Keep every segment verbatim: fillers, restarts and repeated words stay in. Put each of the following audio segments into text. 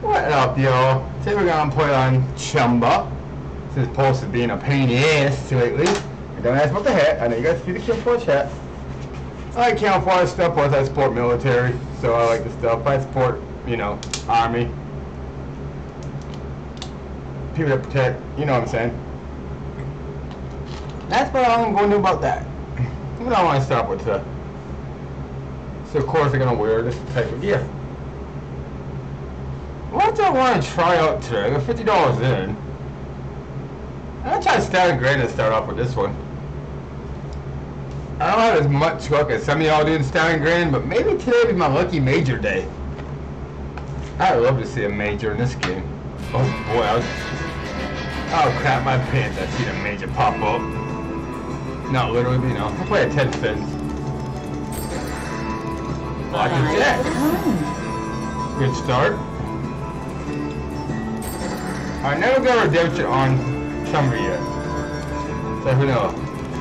What up, y'all? Today we're gonna play on Chumba. Since Pulse is being a pain in the ass lately. And don't ask about the hat. I know you guys see the camouflage hat. I like camouflage stuff, plus I support military. So I like the stuff. I support, you know, army. People that protect, you know what I'm saying. That's what I'm going to do about that. What I want to start with today. So of course I'm going to wear this type of gear. What do I want to try out today? I got fifty dollars in. I'm going to try to start a grade and start off with this one. I don't have as much luck as some of y'all do in Stallion Grand, but maybe today will be my lucky major day. I'd love to see a major in this game. Oh boy, I was... Oh crap, my pants, I see a major pop up. Not literally, you know. I'll play at ten cents. Lucky Jack. Good start. I never got redemption on Chumba yet. So who knows?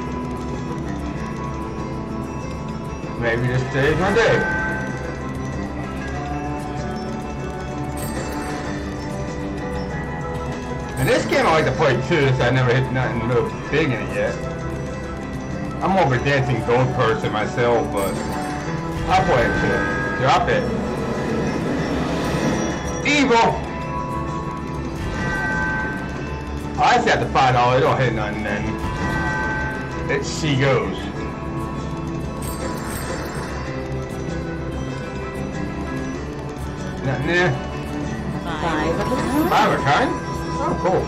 Maybe this day is my day. And this game I like to play too, so I never hit nothing real big in it yet. I'm more of a dancing gold person myself, but I'll play it too. Drop it. Evil! Oh, I see at the five dollars, it don't hit nothing then. It she goes. Nothing there. Five of a kind. Five of a kind? Oh, cool.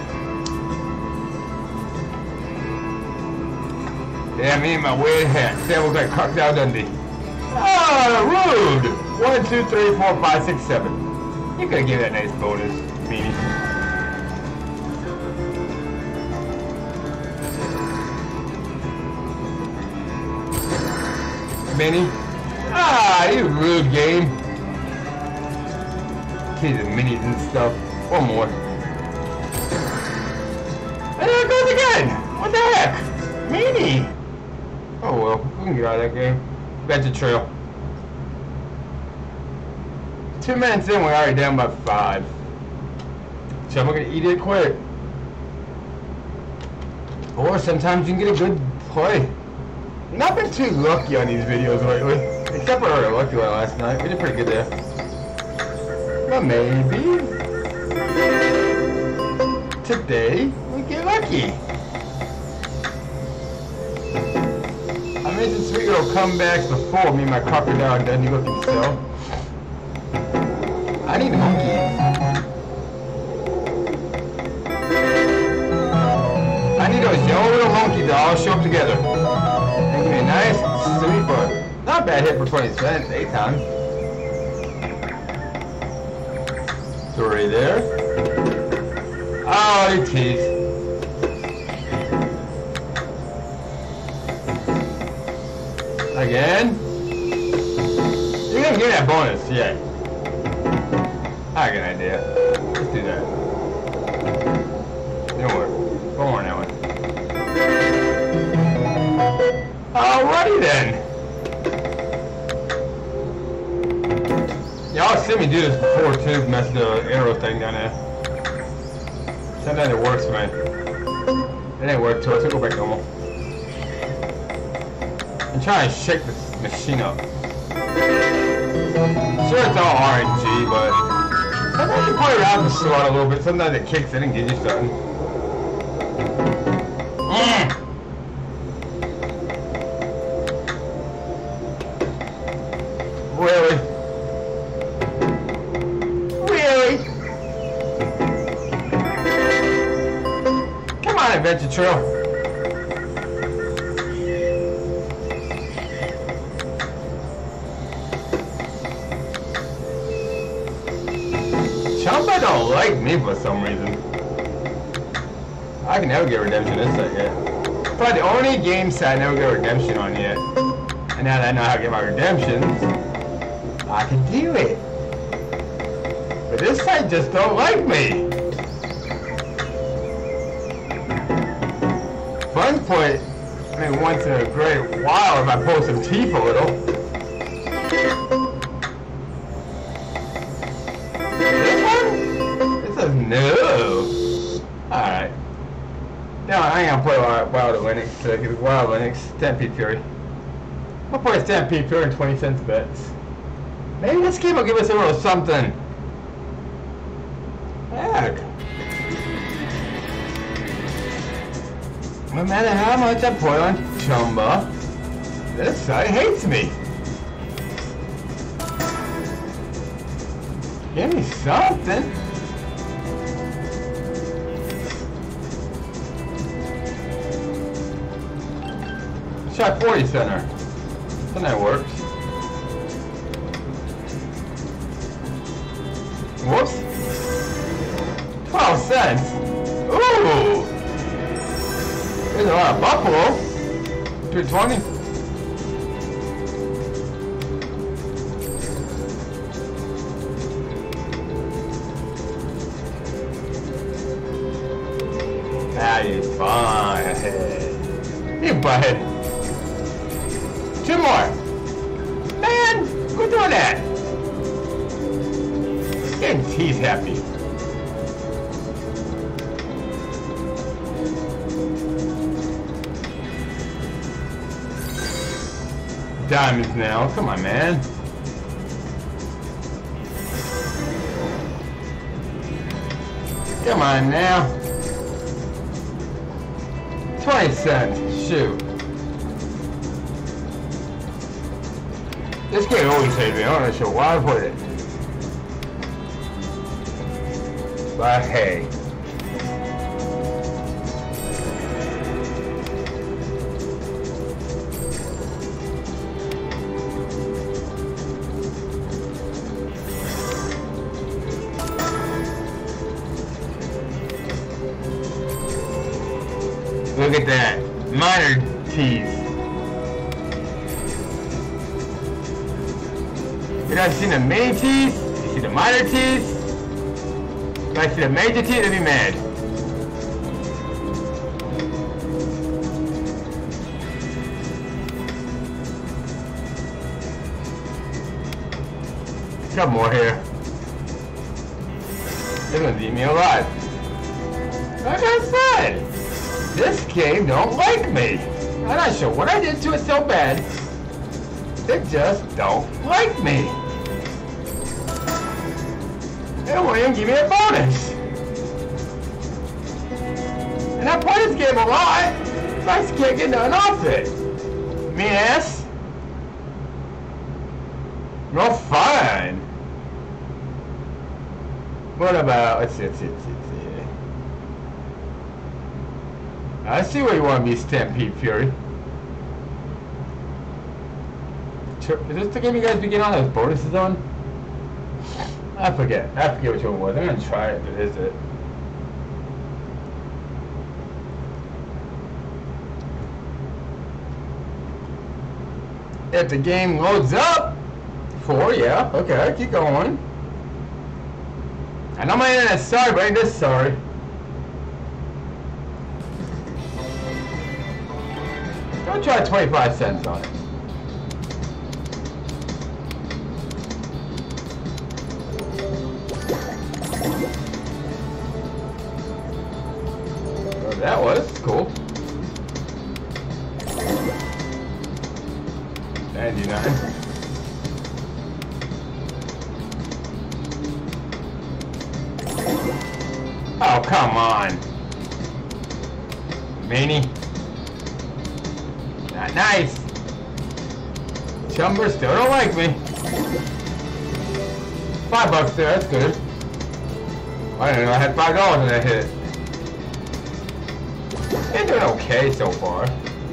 Yeah, me and my weird hat. That looks like Crocodile Dundee. Oh, rude! One, two, three, four, five, six, seven. You could give that nice bonus, meanie. Mini. Ah, you rude game. Kids and minis and stuff. One more. And there it goes again. What the heck? Mini. Oh well, we can get out of that game. Adventure Trail. Two minutes in, we're already down by five. So I'm gonna eat it quick. Or sometimes you can get a good play. Not been too lucky on these videos lately. Except for our lucky one last night. We did pretty good there. But maybe today we get lucky. I mentioned sweet little comebacks before. Me and my Crocodile Dundee looking self. I need monkeys. I need those yellow little monkeys that all show up together. Give me a nice, sweet, but not bad hit for twenty cents, eight times. Three there. Oh, you tease. Again. You didn't get that bonus yet. I got an idea. Let's do that. Don't worry. Go on that one. Alrighty then. Y'all see me do this before too, mess the arrow thing down there. Sometimes it works, man. It ain't work to us, it'll go back normal. I'm trying to shake this machine up. Sure, it's all R N G, but sometimes you play around the slot a little bit, sometimes it kicks in and gives you something. Mm. Really? Really? Come on, Adventure Trail. Chumba don't like me for some reason. I can never get redemption this set yet. Probably the only game set I never get redemption on yet. And now that I know how to get my redemptions, I can do it. But this site just don't like me. Fun point, I mean once in a great while if I pull some teeth a little. This one? No. Alright. No, I ain't gonna play Wild, Wild Linux today because Wild Linux, Stampede Fury. I'll play Stampede Fury in twenty cents bets. Maybe this game will give us a little something. Heck. No matter how much I put on Chumba, this site hates me. Give me something. Shot forty center. So that works. Whoops. twelve cents. Ooh. There's a lot of buffalo. two twenty. Ah, you fine. You butthead. Two more. Man, quit doing that. Getting teeth happy. Diamonds now. Come on, man. Come on now. twenty cents. Shoot. This game always hates me. I'm not sure why I put it. But hey. Look at that. Minor teeth. You don't see the main teeth, you see the minor teeth. If I see the major teeth, I'd be mad. Got more here. They're gonna eat me alive. Like I said, this game don't like me. I'm not sure what I did to it so bad. They just don't like me. They won't even give me a bonus. And I play this game a lot. I just can't get nothing off it. Mean ass. Well, fine. What about, let's see, let's see, let's see, let's see. I see where you want to be, Stampede Fury. Is this the game you guys begin on those bonuses on? I forget. I forget which one it was. I'm gonna try it, but is it? If the game loads up, four, yeah, okay, keep going. I know my internet's sorry, but I ain't this sorry. Don't try twenty-five cents on it. That was cool. ninety-nine. Oh, come on. Meanie. Not nice. Chumber still don't like me. Five bucks there, that's good. I didn't know I had five dollars in that hit. They're doing okay so far.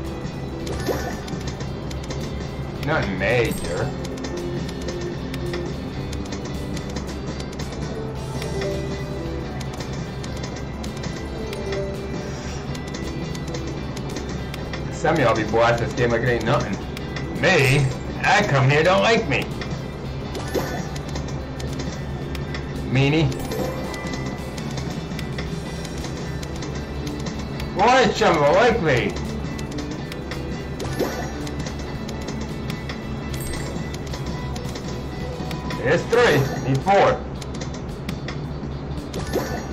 Nothing major. Some of y'all be blasting this game like it ain't nothing. Me? I come here, don't like me. Meanie. Why is Chumba like me? There's three. Need four.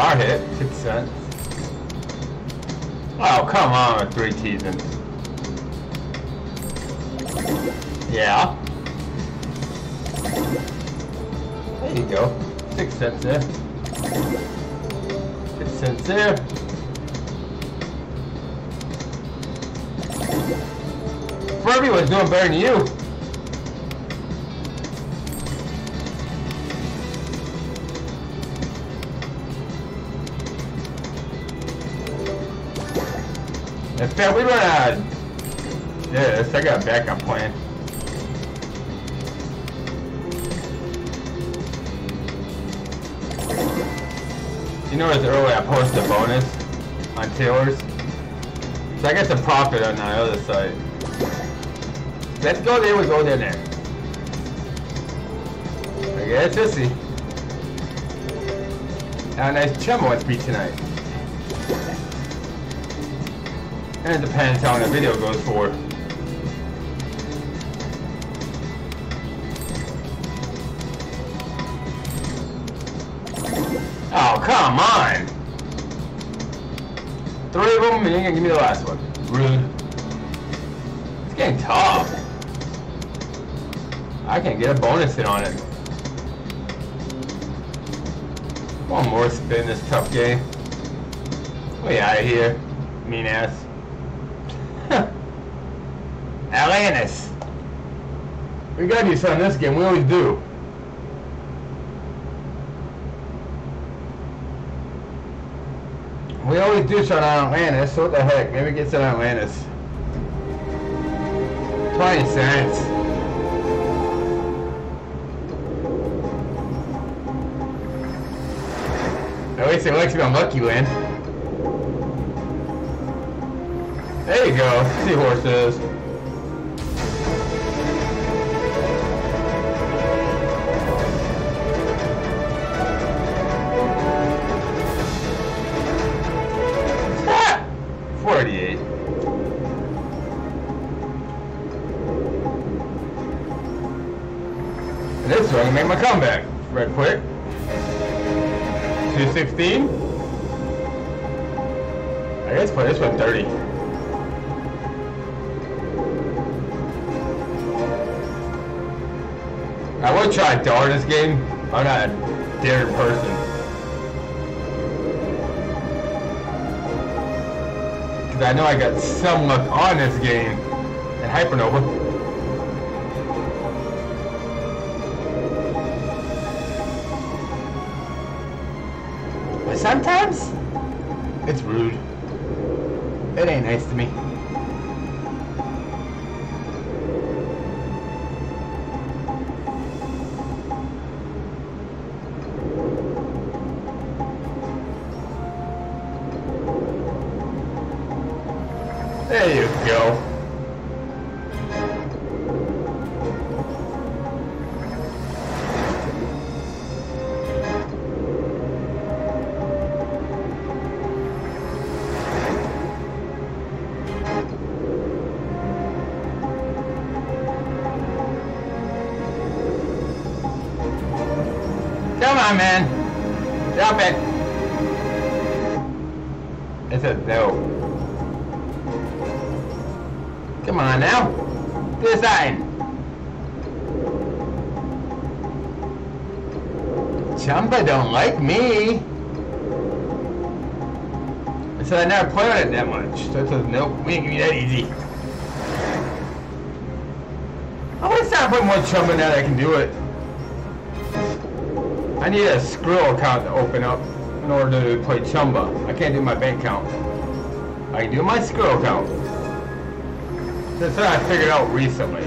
car hit. Six cents. Oh, come on with three teasing. Yeah. There you go. Six cents there. Six cents there. Furby was doing better than you. In fact, we run out of this. I got a backup plan. You notice earlier I posted a bonus on Taylor's. So I get some profit on the other side. Let's go there, we go there there. I guess we'll see. How nice Chumba wants to be tonight. And it depends how long the video goes for. Oh, come on! Three of them, and you're gonna give me the last one. Rude. It's getting tough. I can't get a bonus in on it. One more spin this tough game. Way out of here, mean ass. Atlantis. We gotta do something in this game, we always do. We always do something on Atlantis, so what the heck, maybe get some Atlantis. twenty cents. At least it lets me on Lucky Land. There you go, seahorses. forty-eight. And this one, I'm gonna make my comeback right quick. two sixteen. I guess play this one thirty. I would try a dollar this game. I'm not a daring person. Because I know I got some luck on this game. And Hypernova. But sometimes, it's rude. It ain't nice to me. There you go. Come on, man. Drop it. It says no. Come on now. To the side. Chumba don't like me. I said I never play on it that much. So it says nope, we ain't gonna be that easy. I want to start putting more Chumba now that I can do it. I need a Skrill account to open up in order to play Chumba. I can't do my bank account. I can do my Skrill account. That's what I figured out recently.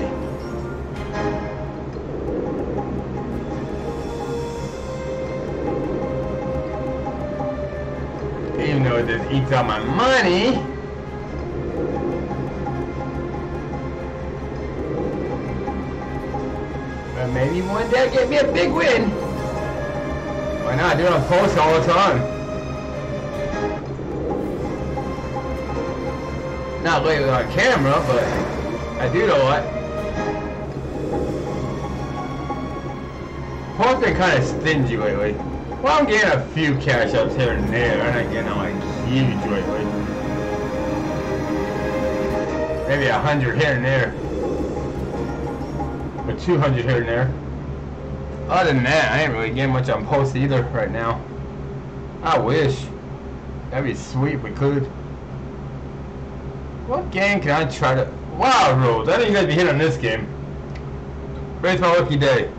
Even though it just eats out my money. But maybe one day get me a big win. Why not? I do it on post all the time. Not lately on camera, but I do know what. Post's been kind of stingy lately. Well, I'm getting a few cash ups here and there. I'm not getting like huge lately. Maybe a hundred here and there. Or two hundred here and there. Other than that, I ain't really getting much on post either right now. I wish. That'd be sweet if we could. What game can I try to... Wow, rules. I think you guys be hitting on this game. Today's my lucky day.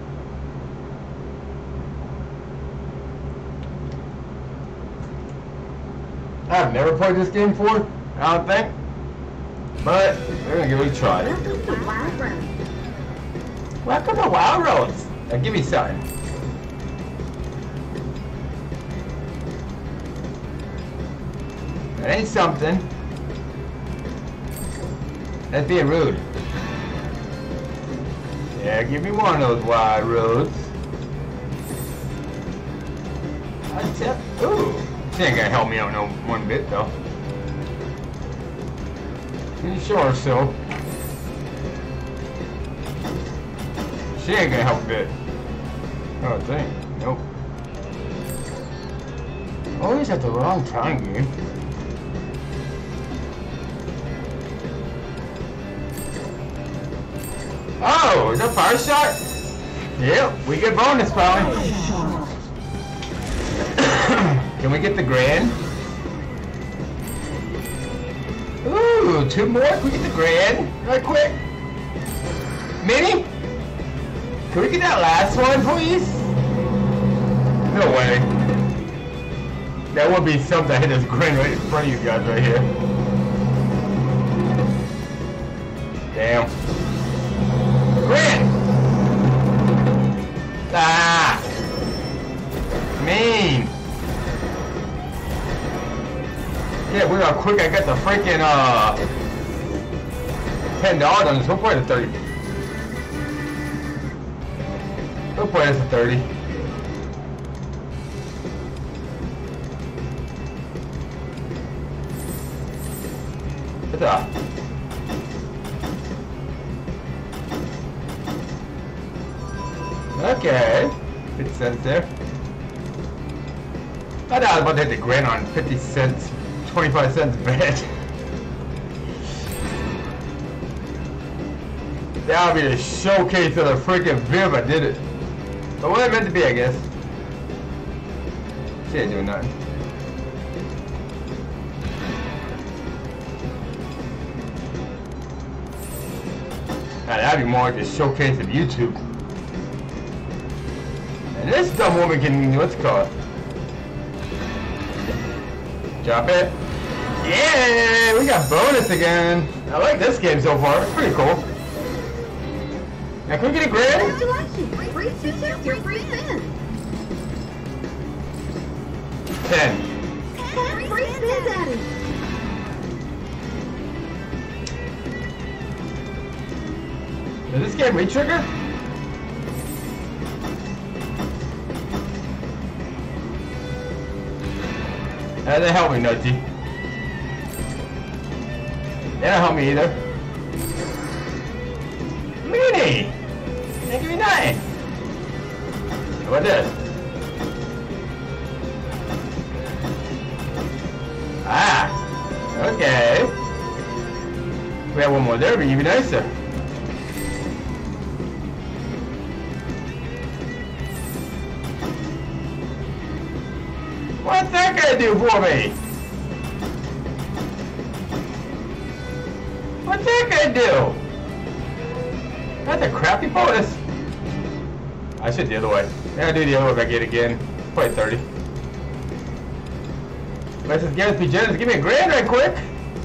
I've never played this game before, I don't think. But we're gonna give it a try. Welcome to Wild Roads. Welcome to Wild Roads. Now give me something. That ain't something. That's being rude. Yeah, give me one of those Wild Roads. I tell. Ooh. She ain't gonna help me out no one bit though. You sure so? She ain't gonna help a bit. I don't think. Nope. Always at the wrong time, game. Oh, is that fire shot? Yep, we get bonus probably. Can we get the grand? Ooh, two more? Can we get the grand? Right quick. Mini? Can we get that last one, please? No way. That would be something. I hit this grand right in front of you guys right here. Damn. Grand! Ah! Mean! Yeah, we got quick. I got the freaking uh ten dollars on this. We'll play the thirty. We'll play this for thirty. What's up? Okay, fifty cents there. I thought I was about to hit the grand on fifty cents. twenty-five cents bet. That would be the showcase of the freaking Viv. I did it. But what it meant to be, I guess. She ain't doing nothing. Now, that'd be more like a showcase of YouTube. And this dumb woman can, what's it called? Drop it. Yeah, we got bonus again. I like this game so far. It's pretty cool. Now, can we get a grand? Congratulations! Free spins, your free spin. Ten. Ten free spins added. Does this game re-trigger? That doesn't help me, Nutty. That don't help me either. Mini! That give me nine. What this? Ah! Okay. We have one more there, but even nicer. What's that gonna do for me? What's that gonna do? That's a crappy bonus. I should the other way. Yeah, I'll do the other way if I get it again. Play thirty. Let's just get us be generous. Give me a grand right quick.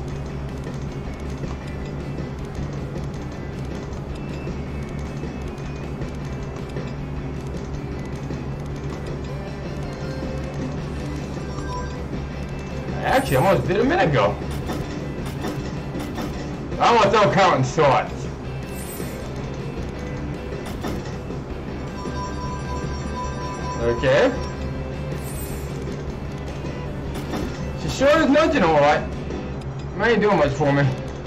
I actually almost did a minute ago. I almost don't count in swords. Okay. She sure is nudging a lot. It ain't doing much for me.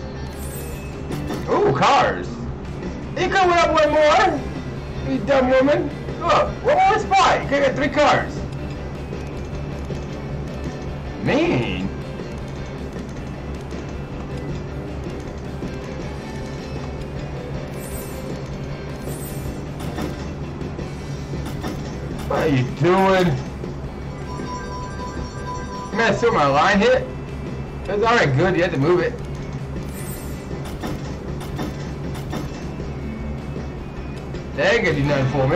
Ooh, cars. You could went up one more. You dumb woman. Look, one more spot. You could get three cars. mean. What are you doing? You messed with my line hit? It was alright good, you had to move it. That ain't gonna do nothing for me.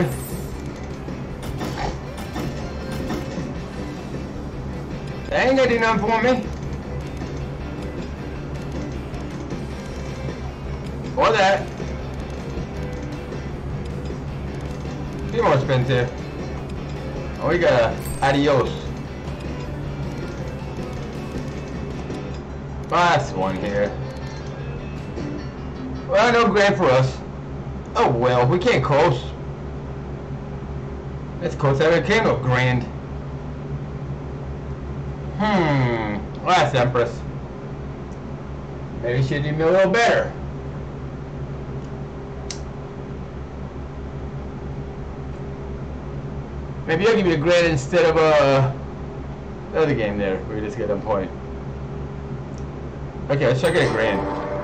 That ain't gonna do nothing for me. Or that. A few more spins here. Oh, we got a adios. Last one here. Well, no grand for us. Oh well, we can't close. Let's close out a candle grand. Hmm. Last Empress. Maybe she did me a little better. Maybe I'll give you a grand instead of uh, the other game there. We just get on point. Okay, let's check it a grand.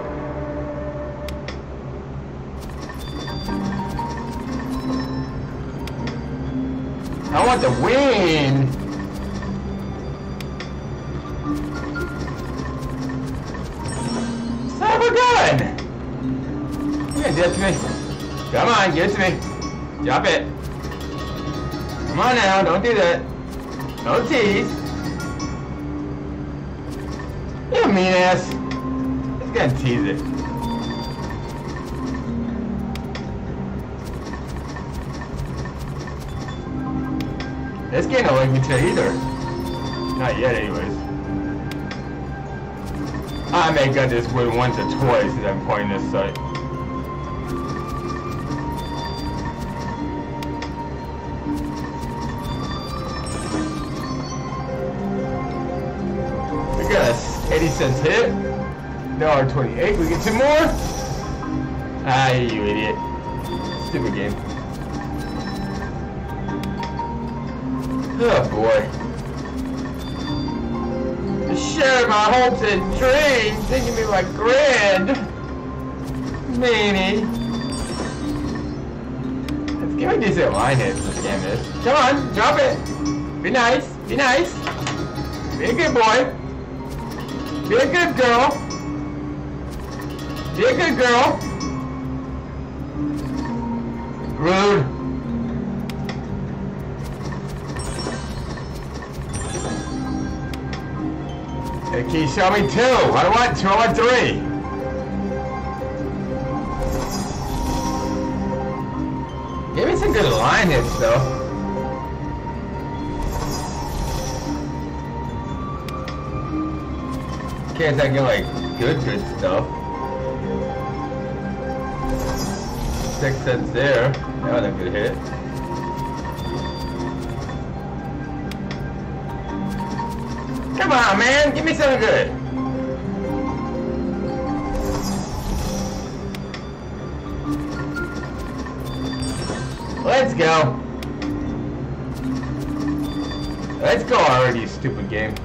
I want the win. Son of a gun! You gonna do it to me? Come on, give it to me. Drop it. Come on now, don't do that. Don't tease. You mean ass. Just gonna tease it. This game don't like me today either. Not yet, anyways. I may got this win once or twice as I'm playing this site. We got a eighty cents hit. one dollar twenty-eight. We get two more. Ah, you idiot. Stupid game. Oh boy. You shared my hopes and dreams, thinking me like grand. Meanie. Let's give me a decent line hit for this game is. Come on, drop it. Be nice, be nice. Be a good boy. Be a good girl. Be a good girl. Rude. Hey, Key, show me two. I don't want two, I want three. Give me some good line hits, though. Can't I get like good, good stuff? Six cents there. That was a good hit. Come on, man. Give me something good. Let's go. Let's go already, you stupid game.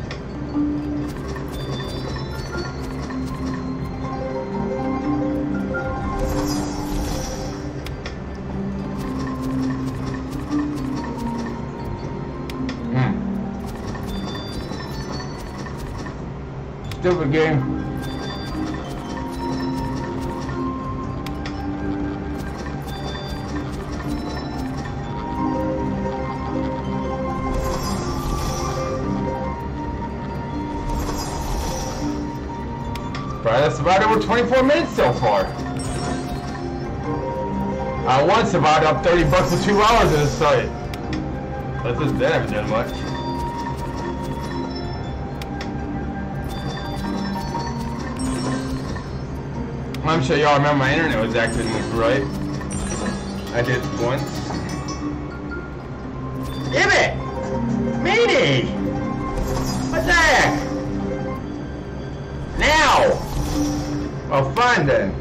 Stupid game. Probably that's about over twenty-four minutes so far. I once survived up thirty bucks for two hours in this site. That's just that I haven't done much. I'm sure y'all remember my internet was acting right. I did it once. Give it! Meanie! What the heck? Now! Oh, fine then.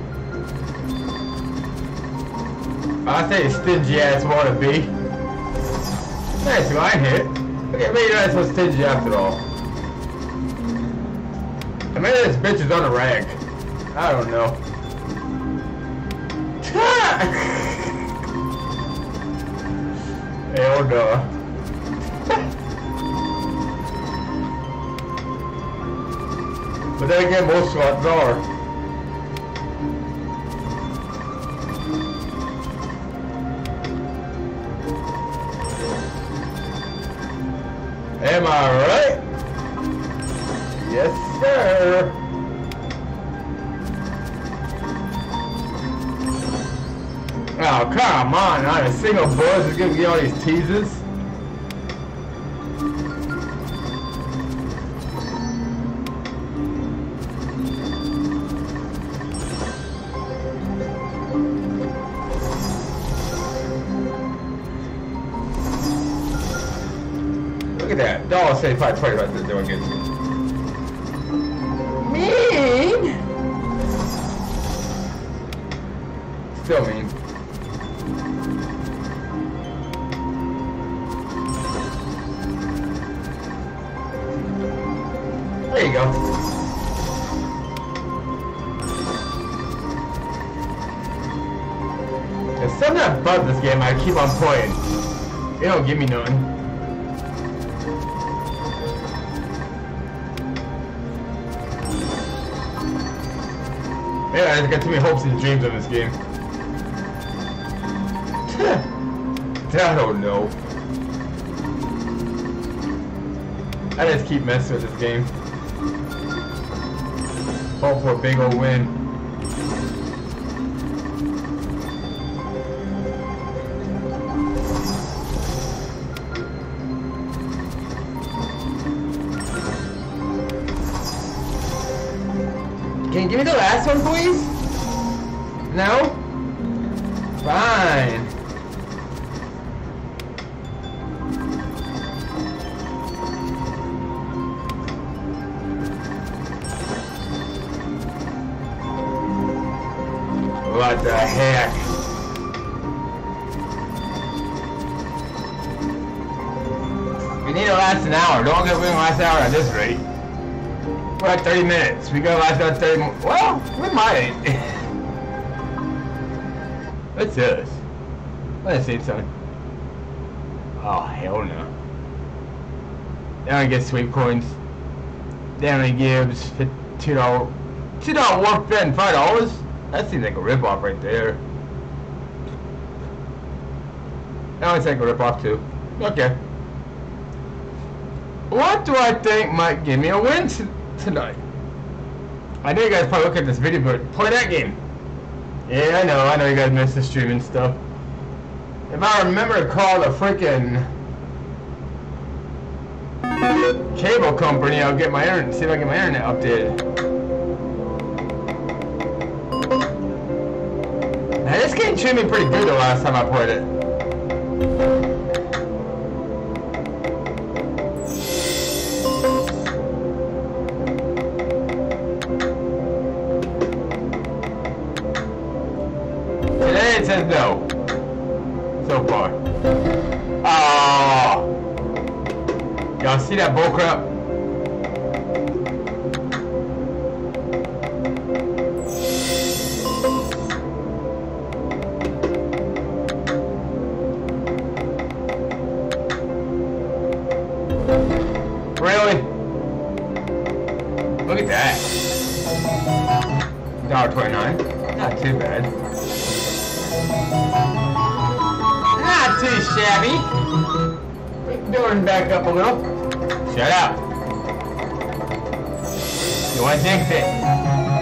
I'll say stingy ass wanna be. Nice line hit. Okay, maybe you're not so stingy after all. Maybe this bitch is on a rag. I don't know. Hell no. But then again, most slots are. Am I right? Yes, sir. Oh, come on. Not a single buzz is going to get all these teases. Look at that. Dollar seventy-five twenty right there doing good. Mean. Still mean. There you go. There's something about this game I keep on playing. It don't give me nothing. Yeah, I just got too many hopes and dreams of this game. I don't know. I just keep messing with this game. Hope for a big old win. Can you give me the last one, please? No? Fine. What the heck? We need to last an hour. Don't get we can last an hour at this rate. We're at thirty minutes. We gotta last about thirty more. Well, we might. What's this? Let's see something. Oh, hell no. They only get sweep coins. They only gives two dollars. two dollars worth and five dollars? That seems like a ripoff right there. That looks like a ripoff too. Okay. What do I think might give me a win tonight? I know you guys probably look at this video, but play that game. Yeah, I know. I know you guys miss the stream and stuff. If I remember to call the freaking cable company, I'll get my internet. See if I can get my internet updated. Now, this game treated me pretty good the last time I played it. Today it says no. So far. Oh. Y'all see that bullcrap? Really? Look at that. one dollar twenty-nine. Not too bad. Not too shabby. Going back up a little. Shut up. You want to jinx it?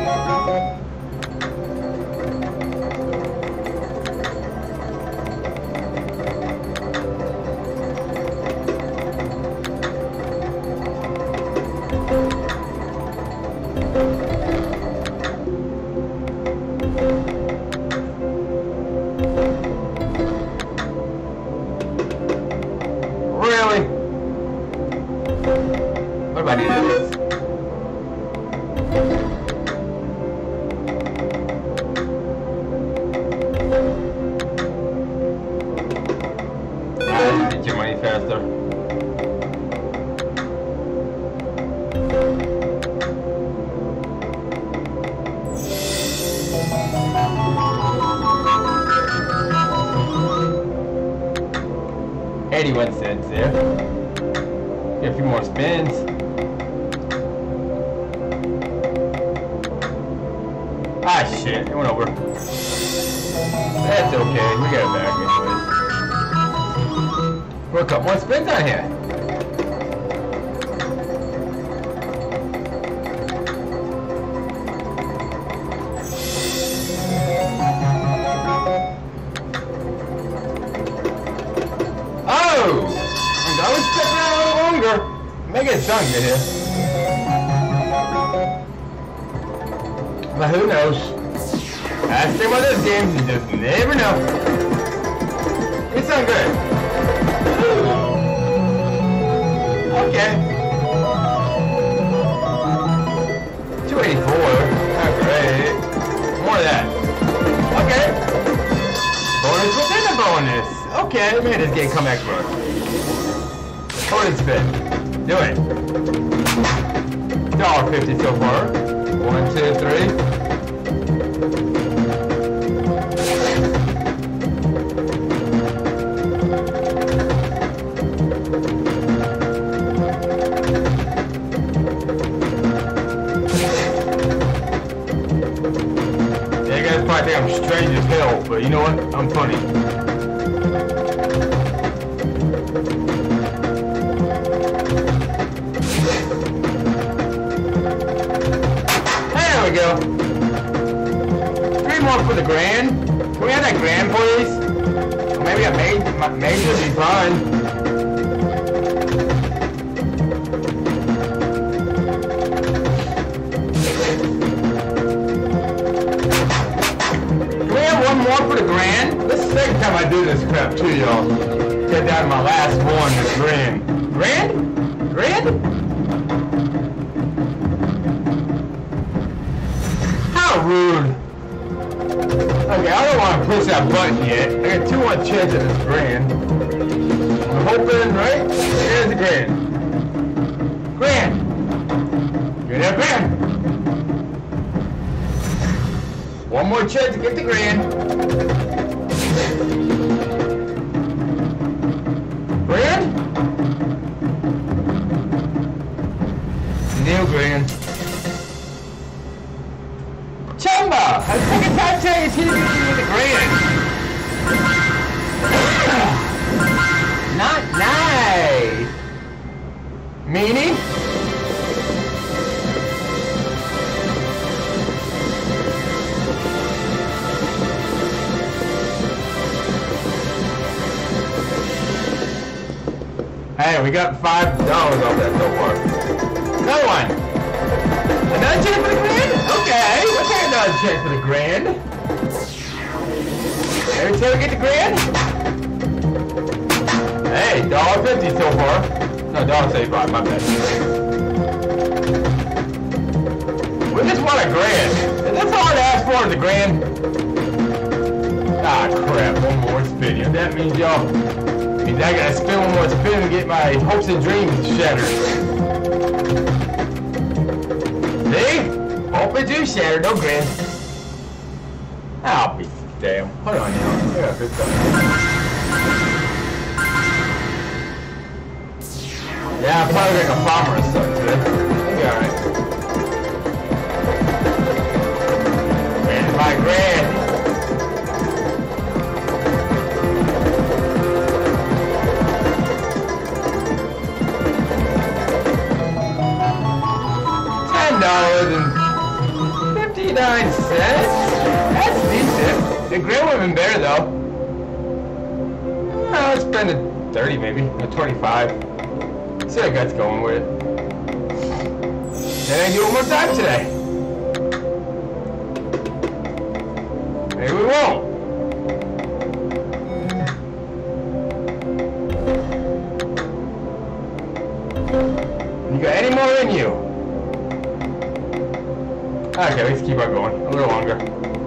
Really? What about this? Ah, get your money faster. eighty-one cents there. Get a few more spins. Ah, shit. It went over. That's okay. We got it back anyways. We're a couple more spins on here. Oh! I was sticking out a little longer. Make it sound good here. But who knows? That's the thing about those games, you just never know. It's not good. Ooh. Okay. two eighty-four. Not great. More of that. Okay. Bonus within the bonus. Okay, man, this game come back for us. Bonus spin. Do it. one dollar fifty so far. One, two, three. Yeah, you guys probably think I'm strange as hell, but you know what? I'm funny. There we go. Three more for the grand. Can we have that grand, please? Or maybe a major, major would be fun. Can we have one more for the grand? This is the second time I do this crap too, y'all. Get down to my last one, the grand. Grand? Grand? Rude. Okay, I don't want to push that button yet. I got two more chances at this grand. I'm hoping, right? Here's the grand. Grand. Get that grand. One more chance to get the grand. Grand? New grand. Chumba! I think it's time to tell you he's going to give me the grand. Not nice. Meaning? Hey, we got five dollars off that so far. Another one. Another chance for the grand? Okay, we'll take another chance for the grand. Every time we get the grand? Hey, one dollar fifty so far. No, one dollar seventy-five, my bad. We just want a grand. Is this all I'd ask for is a grand? Ah, crap, one more spin. You know what that means, y'all? Means I gotta spin one more spin and get my hopes and dreams shattered. See? Hope it do shatter, no grand. I'll be damn. Hold on, y'all. I gotta fix that. Yeah, I'm probably like a bomber or something today. It'll be alright. Where's my grand? ten dollars and fifty-nine cents? That's decent. The grand would have been better though. Oh, let's spend a thirty maybe, or twenty-five. See how guts going with it. Then I do it one more time today. Maybe we won't. You got any more in you? Okay, let's keep on going. A little longer.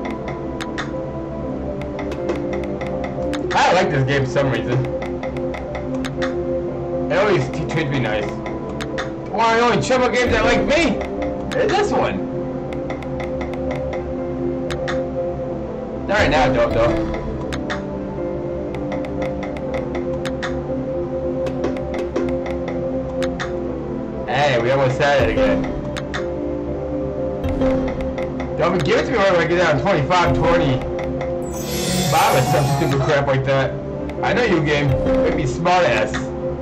I like this game for some reason. It always treats me nice. One of the only Chumba games that like me is this one. Not right now, don't though. Okay, we almost had it again. Don't give it to me when I get down twenty-five, twenty-five or some stupid crap like that. I know you, game. Make me smart ass.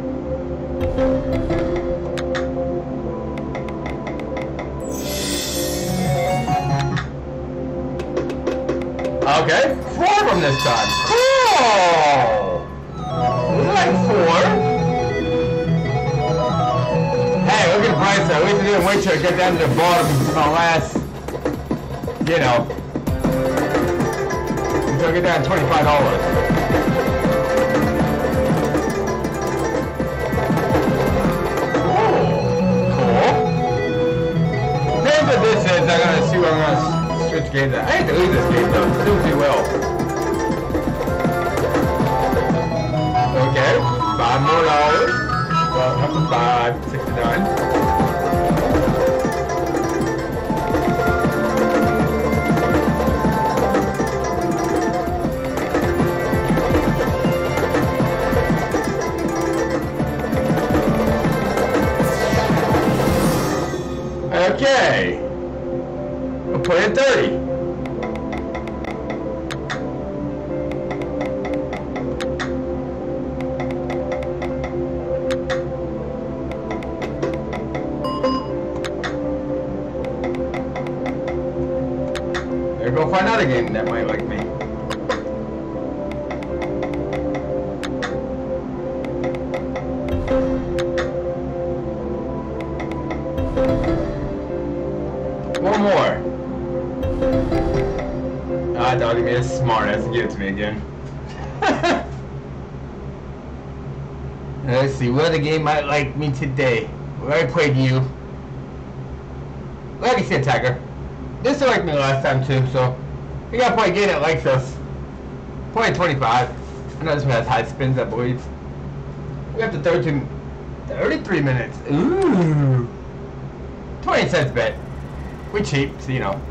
Okay, four of them this time. Cool! Was it like four? Hey, look at the price though. At least I didn't wait till I get down to the bottom of my last, you know. Until I get down to twenty-five dollars. Cool. Here's what this is. I gotta see what I'm gonna switch games at. I hate to leave this game though. It's doing too well. Okay, five more dollars. Well, up to five, sixty-nine. Okay, we'll put in thirty. Go find another game that might like me. One more. Ah, dog, you made a smart ass to give it to me again. Let's see, what other game might like me today? We already played you. Legacy Attacker. This liked me last time too, so we gotta play a game that likes us. Point twenty-five. I know this one has high spins, I believe. We have to thirty-two, thirty-three minutes. Ooh. twenty cents bet. We cheap, so you know.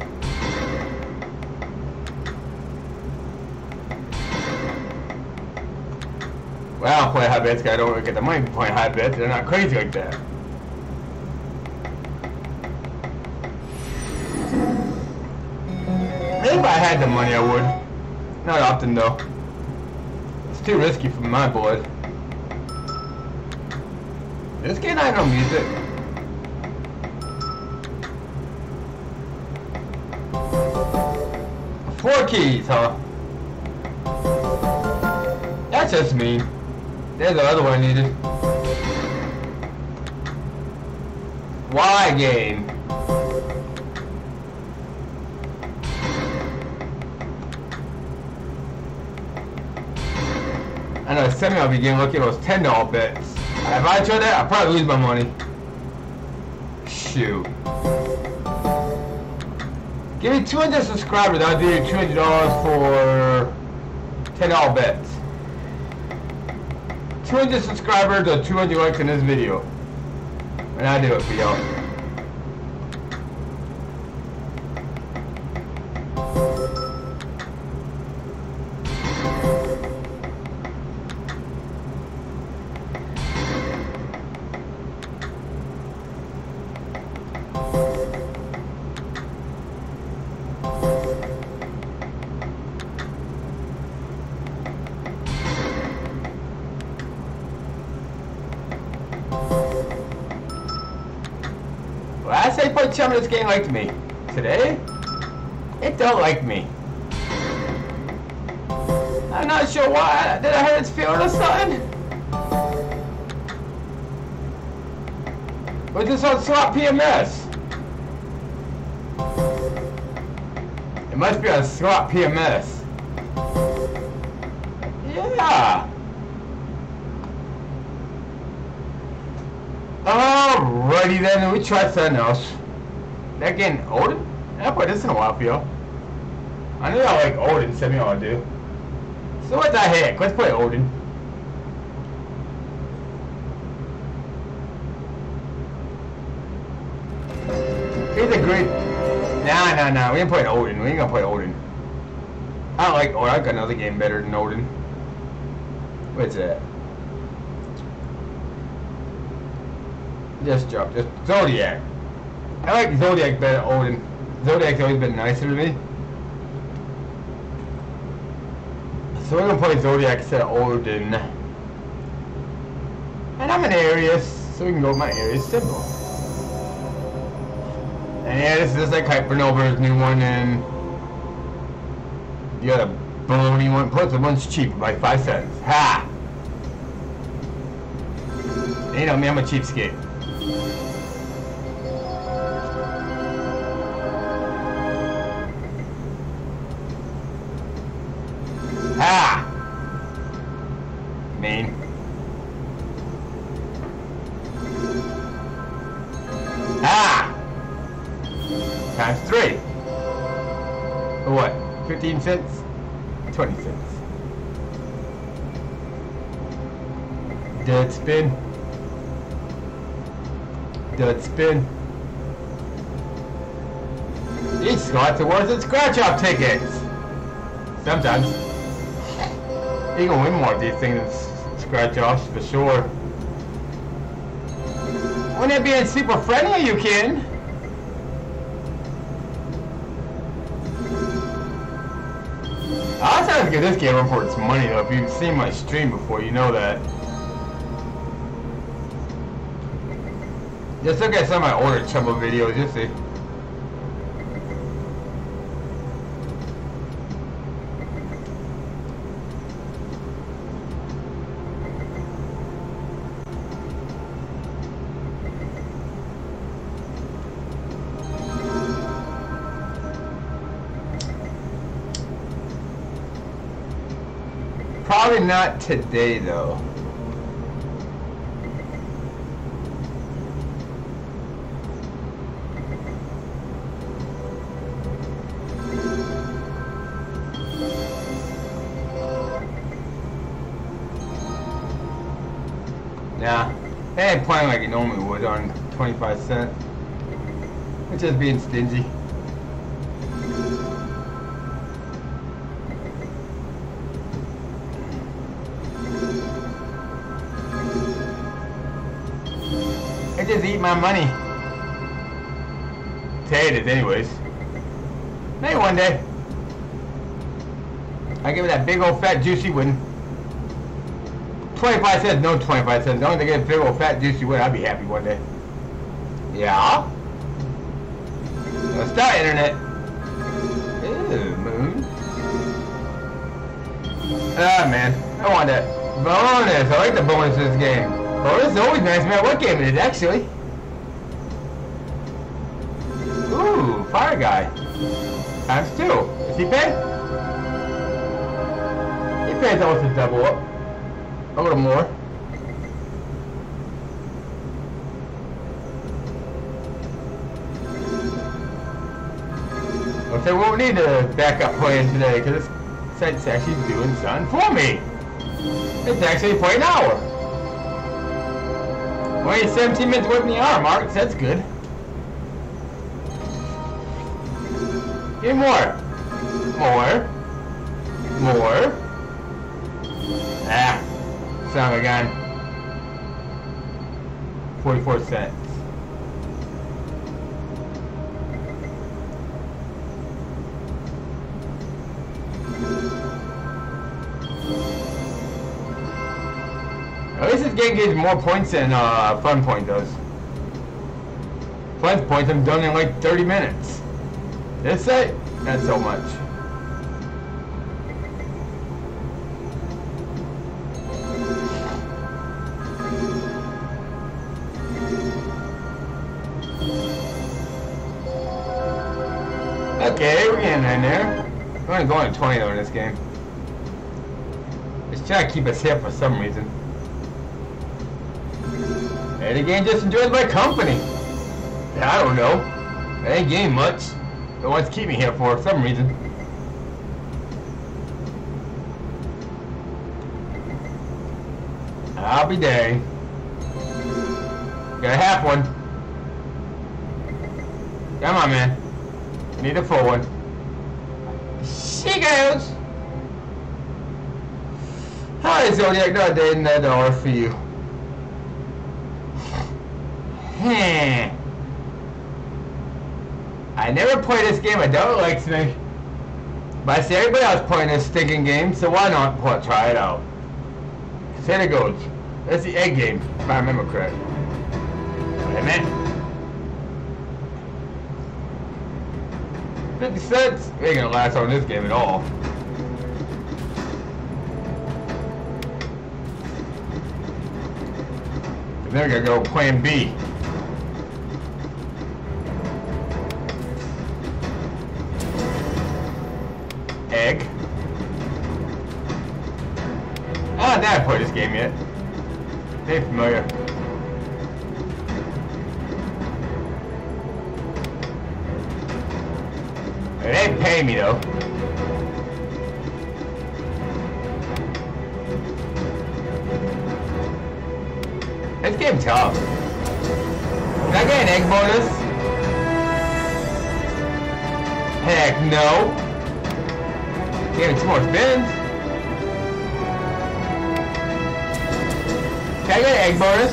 Well, I don't play high bets because I don't really get the money for playing high bets. They're not crazy like that. If I had the money, I would. Not often, though. It's too risky for my blood. This game, I know music. Four keys, huh? That's just mean. There's the other one I needed. Y game. I know semi I'll be getting lucky at those ten dollar bets. If I try that, I'll probably lose my money. Shoot. Give me two hundred subscribers, I'll do you two hundred dollars for ten dollar bets. two hundred subscribers or two hundred likes in this video. And I'll do it for y'all. Last I played chum in this game liked me. Today, it don't like me. I'm not sure why. Did I hurt its feeling or something? Was this on slot P M S? It must be on slot P M S. Yeah. Alrighty then, we try something else. That getting Odin? I played this in a while for y'all. I know y'all like Odin, some of y'all do. So what the heck? Let's play Odin. He's a great. Nah, nah, nah. We ain't playing Odin. We ain't gonna play Odin. I don't like Odin. I got another game better than Odin. What's that? Just drop. Just Zodiac. I like Zodiac better than Odin. Zodiac's always been nicer to me. So we're gonna play Zodiac instead of Odin. And I'm an Aries, so we can go with my Aries symbol. And yeah, this is just like Hypernova's new one, and the other baloney one. Plus, the one's cheap by five cents. Ha! You know me, I'm a cheapskate. Ha! Mean. Ha! Times three. Or what? fifteen cents? twenty cents. Dead spin. Dead spin. These slots are worth it scratch-off tickets. Sometimes. You can win more of these things than scratch-offs for sure. When they're being super friendly, you can. I'll try to get this game up for its money though. If you've seen my stream before, you know that. Just look at some of my older Chumba videos, you'll see. Probably not today though. Nah, they ain't playing like it normally would on twenty-five cent. It's just being stingy. They just eat my money. Today it is anyways. Maybe one day. I give it that big old fat juicy win. twenty-five cents, no twenty-five cents. As long as I get a big old fat juicy win, I'll be happy one day. Yeah? Let's start internet. Ew, moon. Ah, man. I want that bonus. I like the bonus in this game. Bonus is always nice, man. What game it is, actually? Ooh, fire guy. Times two. Is he paid? He pays almost a double up. A little more. Okay, we won't need a backup plan today because this site's actually doing something for me. It's actually playing an hour. Only seventeen minutes away from the hour mark, so that's good. Give me more. More. More. Ah. Son of a gun. forty-four cents. At least this game gives more points than uh, Fun Point does. Fun Points I'm done in like thirty minutes. This site, not so much. Okay, we're getting in there. We're only going to twenty though in this game. It's trying to keep us here for some reason. And the game just enjoys my company. Yeah, I don't know. I ain't getting much. It wants to keep me here for some reason. I'll be dang. Got a half one. Come on, man. I need a full one. She goes. Hi, Zodiac. Not a day in that dollar for you. Hmm. I never play this game. I don't likes me. But I see everybody else playing this stinking game, so why not play, try it out? Here it goes. That's the egg game, if I remember correct. Wait a minute. fifty cents? We ain't gonna last on this game at all. And then we're gonna go plan B. Egg. Oh, I haven't played this game yet. Ain't familiar. It ain't paying me though. This game tough. Can I get an egg bonus? Heck no. Give me two more spins. Can I get an egg bonus?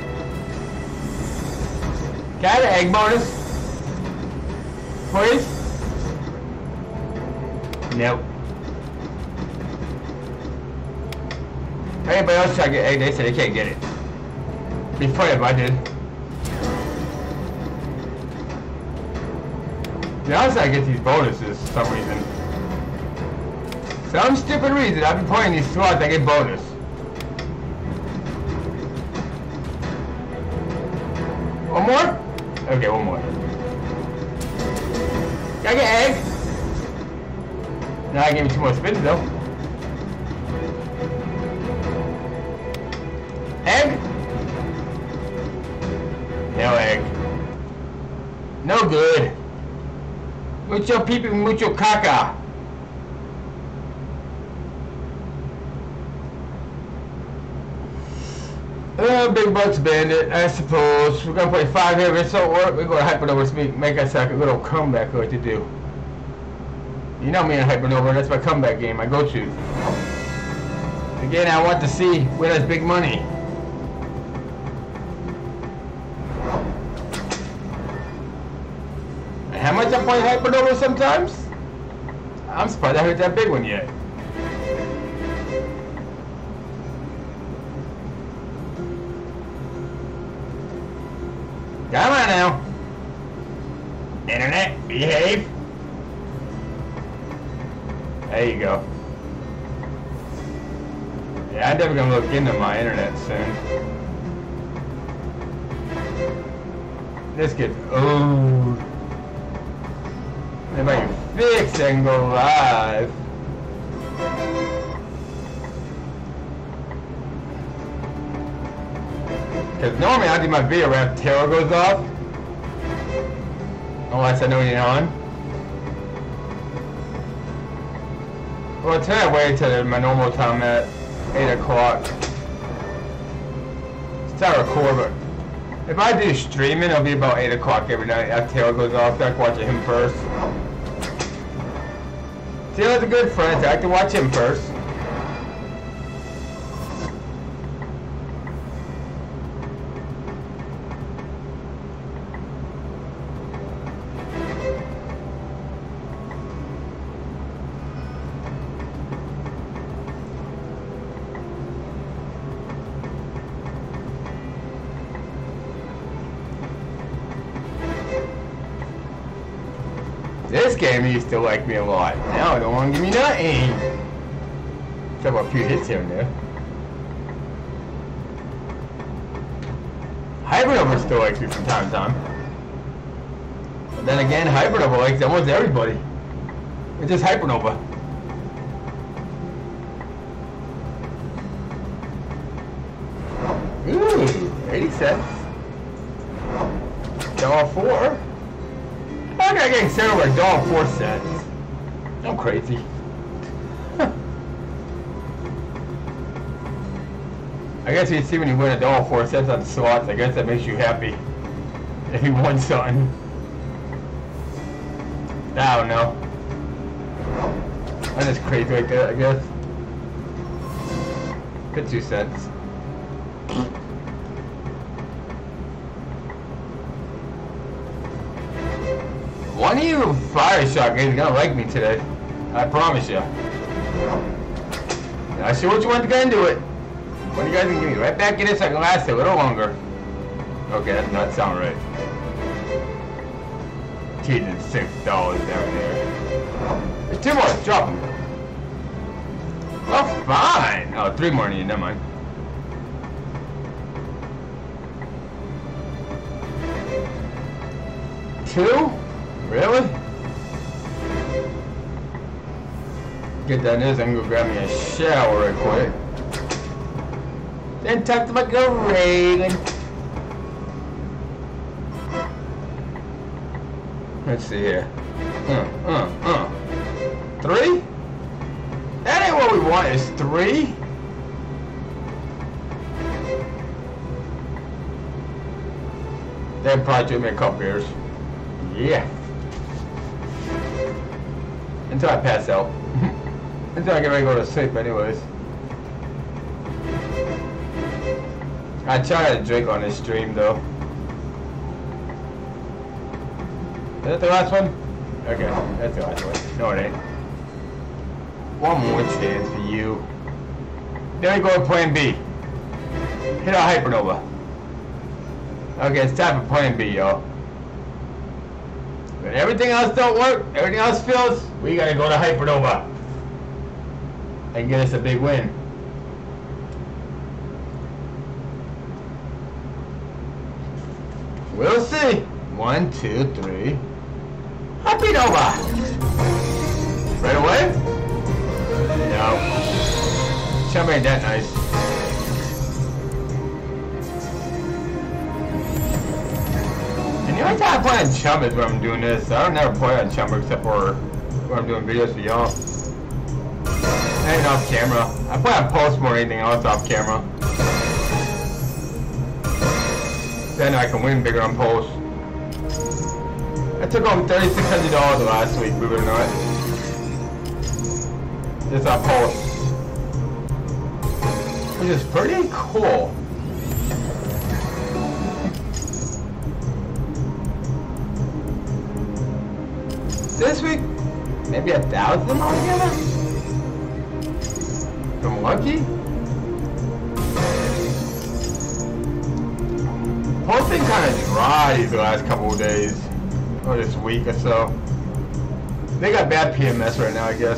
Can I get an egg bonus? Please? Nope. Anybody else try to get egg? They said they can't get it. Be funny if I did. Now I get these bonuses for some reason. Some stupid reason I've been playing these slots, I get bonus. One more? Okay, one more. Can I get egg? Now I gave me two more spins though. Egg? No egg. No good. Mucho pipi, mucho caca. Uh, Big Bucks Bandit, I suppose. We're gonna play five here. If it don't work, we're gonna Hypernova speak, make us like a little comeback like to do. You know me in Hypernova, that's my comeback game, my go-to. Again, I want to see winners big money. And how much I'm playing Hypernova sometimes? I'm surprised I heard that big one yet. Come on now. Internet, behave. There you go. Yeah, I'm definitely gonna look into my internet soon. This gets old. If I can fix it and go live. Because normally I do my video right after Terror goes off. Unless I know you're on. Well, today I waited till my normal time at eight o'clock. Start record, but if I do streaming, it'll be about eight o'clock every night after Taylor goes off. I like watching him first. Taylor's a good friend, so I like to watch him first. This game used to like me a lot. Now it don't want to give me nothing. Except for a few hits here and there. Hypernova still likes me from time to time. But then again, Hypernova likes almost everybody. It's just Hypernova. Ooh, eighty cents. Dollar four. I'm not getting set over a dollar four cents. I'm crazy. I guess you see when you win a dollar four cents on the slots, I guess that makes you happy. If you won something. I don't know. I'm just crazy like that, I guess. Good two cents. Funny fire shotgun is gonna like me today. I promise you. Not sure which one's gonna do it. One of you guys can give me right back in it so I can last a little longer. Okay, that does not sound right. Teasing six dollars down there. Hey, two more, drop them. Oh, fine. Oh, three more needed, never mind. Two? Really? Get done this, I'm gonna go grab me a shower real quick. Then talk to my girl Reagan. Let's see here. Uh, uh, uh. Three? That ain't what we want, is three? They probably took me a couple beers. Yeah. Until I pass out. Until I get ready to go to sleep anyways. I try to drink on this stream though. Is that the last one? Okay, that's the last one. No, it ain't. One more chance for you. Then we go to plan B. Hit our hypernova. Okay, it's time for plan B, y'all. When everything else don't work, everything else fails, we gotta go to hypernova. And get us a big win. We'll see. One, two, three. Happy Nova! Right away? No. Chumba ain't that nice. And the only time I play on Chumba is when I'm doing this. I don't never play on Chumba except for when I'm doing videos for y'all. I ain't off camera. I play on post more than anything else off camera. Then I can win bigger on post. I took home thirty-six hundred dollars last week, believe it or not. Just on post. Which is pretty cool. This week, maybe a thousand altogether? If I'm lucky? Posting kind of dry these last couple of days, or this week or so. They got bad P M S right now, I guess.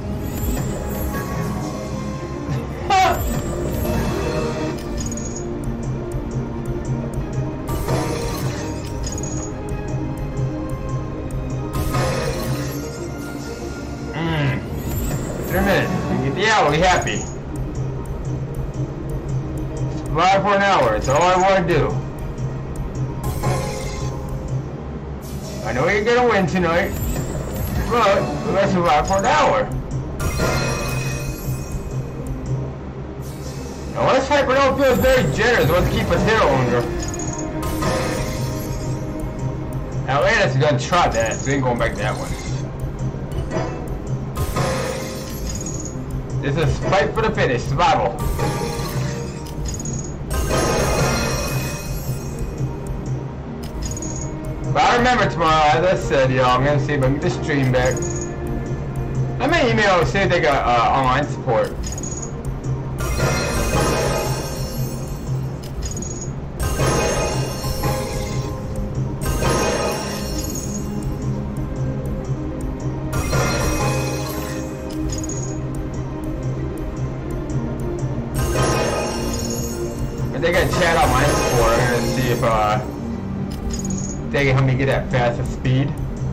Mmm. Three minutes. Get the hour, we happy. Survive for an hour. It's all I want to do. I know you're gonna win tonight, but we're gonna survive for an hour. Now, this hypernova feels very generous. Let's keep us here longer. Atlantis is gonna try that, so we ain't going back to that one. This is fight for the finish, survival. But I remember tomorrow, as I said, y'all, I'm gonna see if I can get the stream back. I may email and see if they got uh, online support. If they got chat online support, I'm gonna see if uh. they can help me get that faster speed.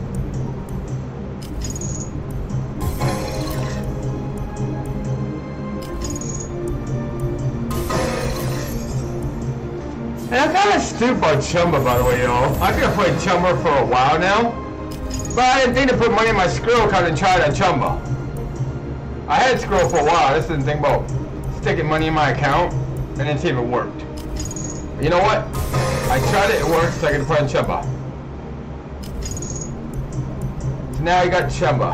And I'm kind of stupid on Chumba, by the way, y'all. I could have played Chumba for a while now, but I didn't think to put money in my Skrill account and try it on Chumba. I had Skrill for a while. I just didn't think about sticking money in my account and then see if it worked. But you know what? I tried it, it worked, so I can play on Chumba. So now I got Chumba.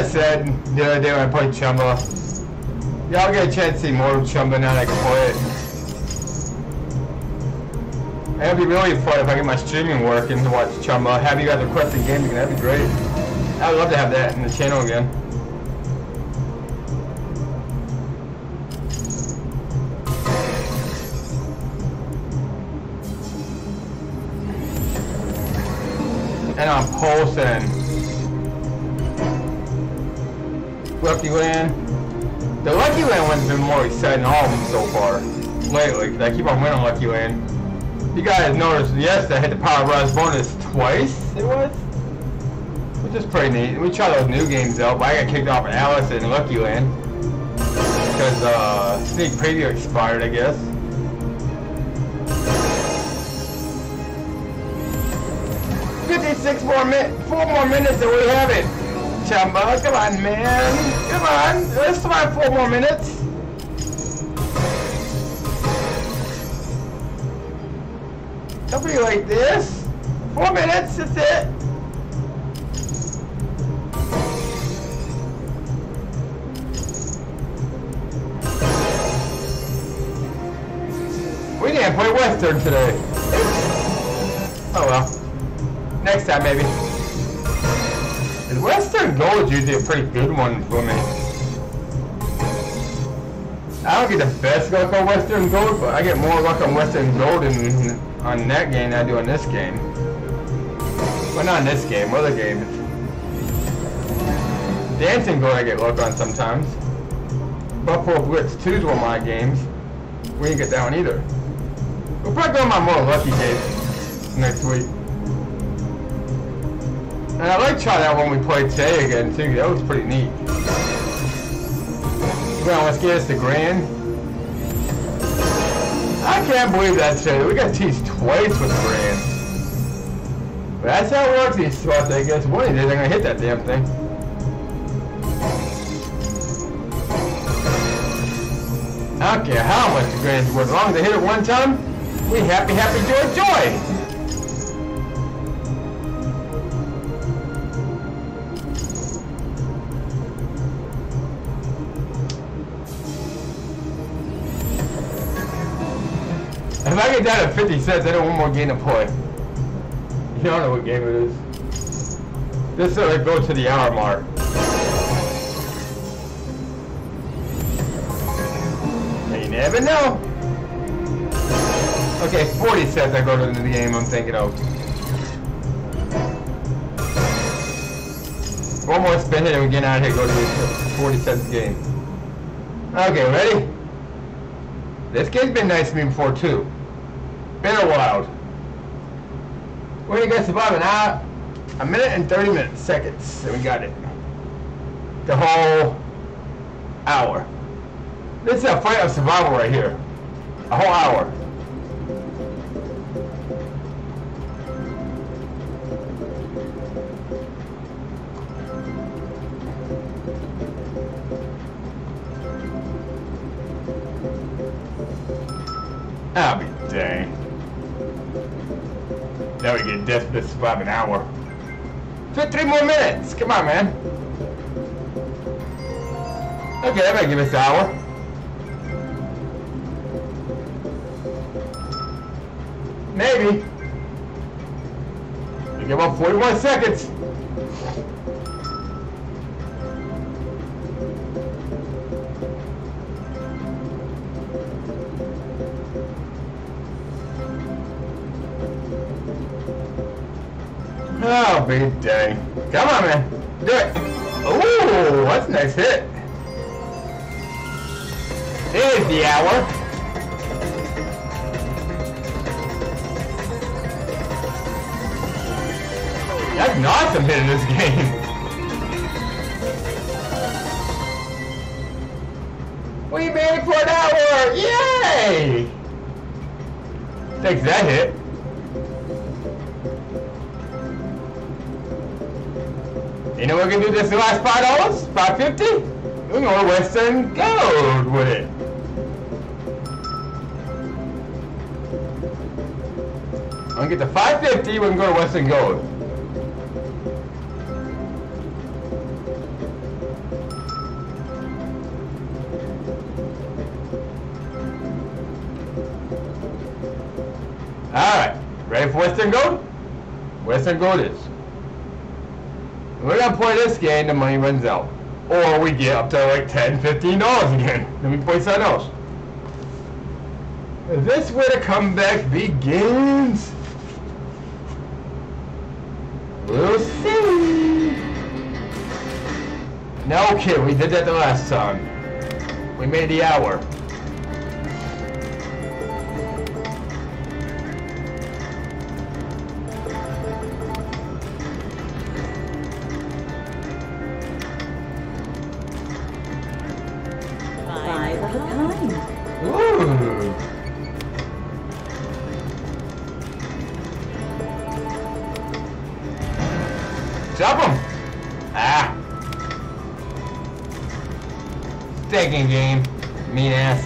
said the other day when I played Chumba, y'all get a chance to see more of Chumba now that I can play it. And it'll be really fun if I get my streaming working to watch Chumba. Have you guys requesting games again, that'd be great. I would love to have that in the channel again. And I'm pulsing. Lucky Land. The Lucky Land one's been more exciting than all of them so far lately, because I keep on winning Lucky Land. You guys noticed yesterday I hit the Power Bros bonus twice, it was? Which is pretty neat. We tried those new games out, but I got kicked off of Alice and Lucky Land. Because uh, sneak preview expired, I guess. fifty-six more minutes, four more minutes and we have it. Chumba, come on, man. Come on, let's try four more minutes. Don't be like this. Four minutes, that's it. We didn't play Western today. Oh well. Next time, maybe. And Western Gold's usually a pretty good one for me. I don't get the best luck on Western Gold, but I get more luck on Western Gold in, on that game than I do on this game. Well, not in this game, other games. Dancing Gold I get luck on sometimes. Buffalo Blitz two is one of my games. We didn't get that one either. We'll probably go on my more lucky games next week. And I'd like to try that one we played today again too. That was pretty neat. Well, let's get us the grand. I can't believe that's it. We got to teach twice with the grand. But that's how it works these spots, I guess. One of these days I'm going to hit that damn thing. I don't care how much the grand's worth. As long as I hit it one time, we happy, happy, joy, joy. If I get down to fifty cents, I don't want more game to play. You don't know what game it is. This sort of goes to the hour mark. You never know. Okay, forty cents I go to the game I'm thinking of. One more spin hit and we get out of here, go to the forty cents game. Okay, ready? This game's been nice to me before too. Been a while. We're gonna survive an hour, a minute and thirty minutes, seconds, and we got it. The whole hour. This is a fight of survival right here. A whole hour. I'll be dang. Now we get desperate to survive an hour. Two, three more minutes. Come on, man. Okay, that might give us an hour. Maybe. We give up forty-one seconds. Oh, big dang. Come on, man. Do it. Ooh, that's a nice hit. Here's the hour. That's an awesome hit in this game. We made it for an hour. Yay! Takes that hit. You know what we're gonna do this last five dollars? five fifty? We're gonna Western Gold with it. I'm gonna get the five fifty, we're gonna go to Western Gold. Alright, ready for Western Gold? Western Gold is. We're gonna play this game, the money runs out. Or we get up to like ten, fifteen dollars again. Then we play something else. Is this where the comeback begins? We'll see. No kid, we did that the last time. We made the hour. Five of a kind. Ooh. Jump him! Ah! Taking game. Mean ass.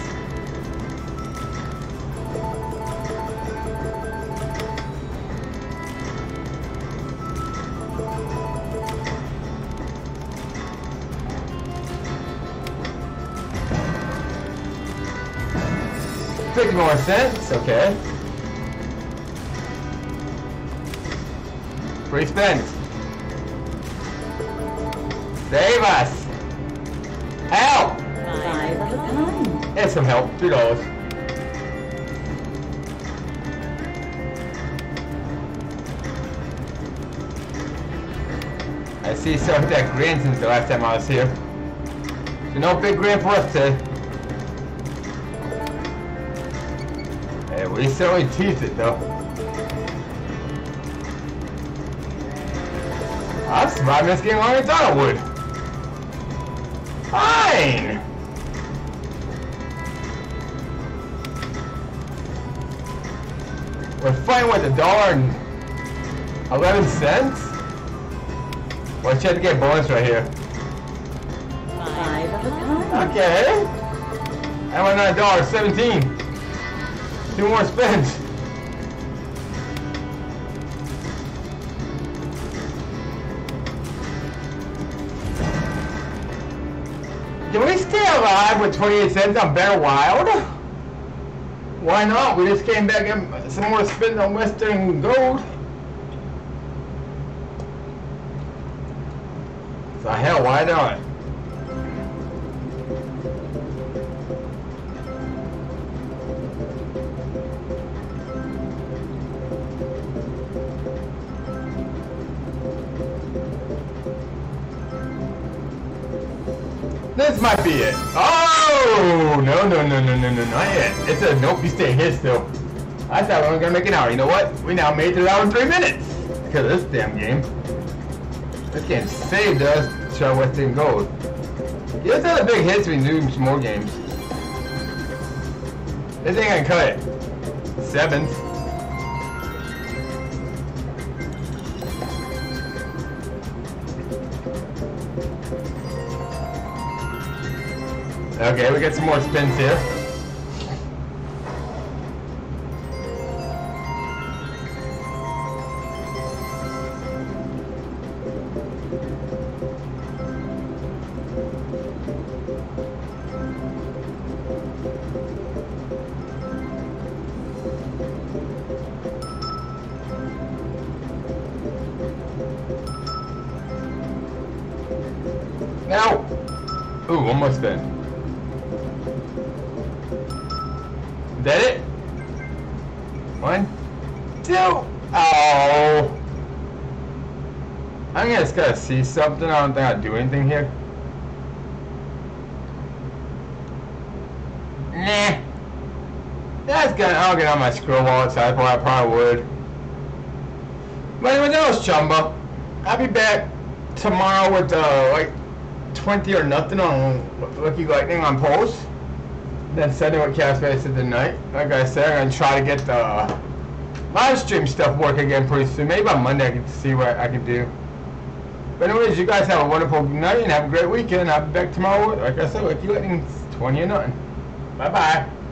Fifty more cents, okay. Free spins. Save us! Help! Five of a kind. And some help. Two dollars. I see some of that green since the last time I was here. So no big green for us today. Hey, we certainly teased it though. I'm surviving this game longer than I thought I would. Fine! We're fighting with a dollar and eleven cents? Well, you have to get a bonus right here. Five of a kind. Okay. I went on a dollar seventeen. Two more spins. Can we stay alive with twenty-eight cents on Bear Wild? Why not? We just came back and some more spins on Western Gold. So hell, why not? This might be it. Oh! No, no, no, no, no, no, not yet. It's a nope, you stay here still. I thought we were going to make an hour. You know what? We now made it an hour and three minutes. Because of this damn game. This game saved us to our Western Gold. Give us other big hits we can do some more games. This ain't gonna cut it. Sevens. Okay, we got some more spins here. Now, ooh, one more spin. Is that it? One, two. Oh, I'm just gotta see something. I don't think I'll do anything here. Nah. That's gonna. I'll get on my scroll wallet side. I probably would. But anyway, that was Chumba. I'll be back tomorrow with uh, like twenty or nothing on Lucky Lightning on post. Then Sunday with Cast Face at the night. Like I said, I'm gonna try to get the live stream stuff working again pretty soon. Maybe on Monday I can see what I can do. But anyways, you guys have a wonderful night and have a great weekend. I'll be back tomorrow with, like I said, Lucky Lightning twenty or nothing. Bye bye.